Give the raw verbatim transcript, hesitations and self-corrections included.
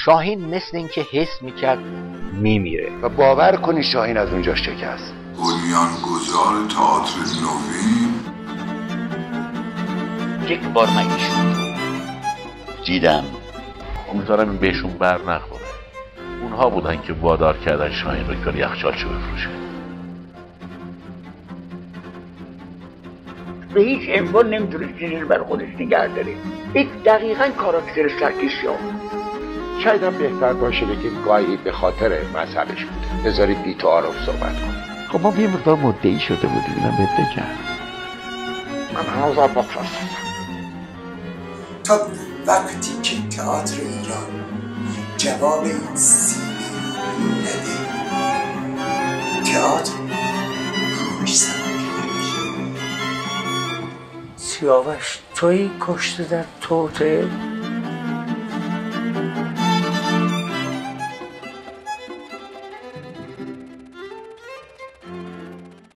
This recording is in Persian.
شاهین مثل اینکه حس میکرد میمیره و باور کنی شاهین از اونجا شکست. بنیانگذار تئاتر نوین یک بار مگه شد دیدم. امیدوارم این بهشون بر نخوره. اونها بودن که وادار کردن شاهین رو که یخچالشو بفروشه. به هیچ عنوان نمیتونه چیزی رو برای خودش نگه داره. این دقیقاً کاراکتر سرکیسیان. شاید هم بهتر باشه بگیم گاهی به خاطر مسئلهش بوده. بذارید بی تعارف صحبت کنیم. خب ما یه مقدار مدعی شده بودیم، اینم بهت بگم. من هنوز هم بپرستم تا وقتی که تئاتر ایران جواب این سینه نده، تئاتر روش زمان نمیشه. سیاوش توی کشته در تئاتر